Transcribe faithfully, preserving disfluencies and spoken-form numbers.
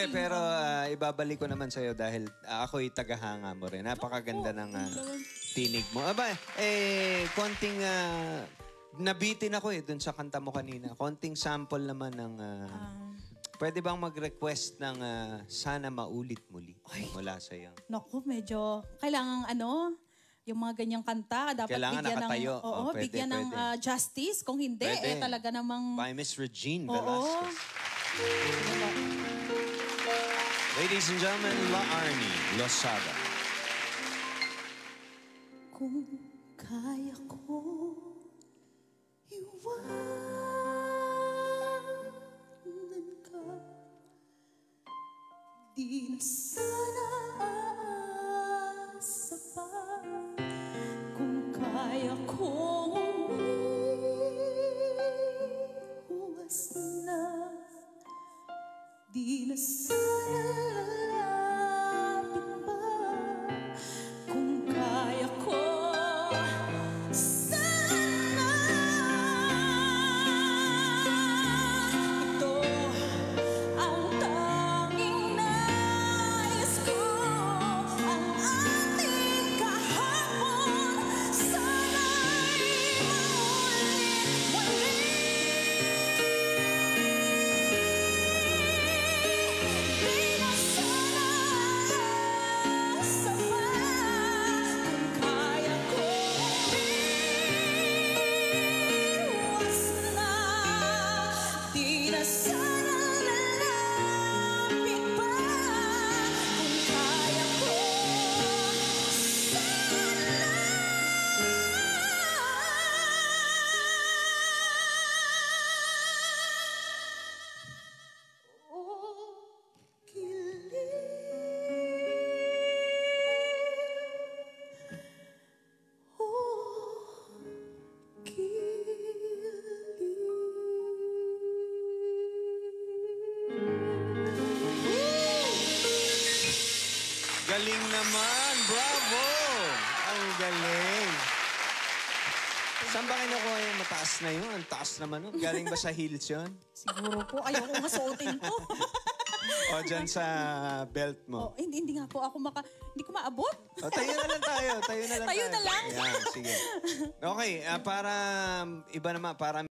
pero uh, ibabalik ko naman sa'yo dahil uh, ako'y tagahanga mo rin. Napakaganda ng uh, tinig mo. Aba, eh, konting... Uh, nabitin ako eh, dun sa kanta mo kanina. Konting sample naman ng... Uh, um, pwede bang mag-request ng uh, sana maulit muli ay, mula sa'yo? Naku, medyo... Kailangan ano... Yung mga ganyang kanta, dapat kailangan bigyan nakatayo. ng, oo, oh, pwede, bigyan pwede. ng uh, justice. Kung hindi, pwede. eh talaga namang... By Miss Regine oo. Velasquez. Ladies and gentlemen, La Arnie Losada. Kung kaya ko iwanan ka, di na sana aasa pa. Kung kaya kong umiwas na, di na sana lalapit pa. Kung kaya ko, sana ito ang tanging nais ko. Ang ating kahapon, sana'y maulit muli. Galing naman! Bravo! Ang galing! Saan ba kinukuha yung mataas na yun? Ang taas naman nun. Galing ba sa heels yun? Siguro po. Ayoko nga suotin to. O dyan sa belt mo? Oh, hindi, hindi nga po ako maka... Hindi ko maabot. O, tayo na lang tayo. Tayo na lang tayo tayo. na lang? Ayan, sige. Okay, uh, para iba naman, para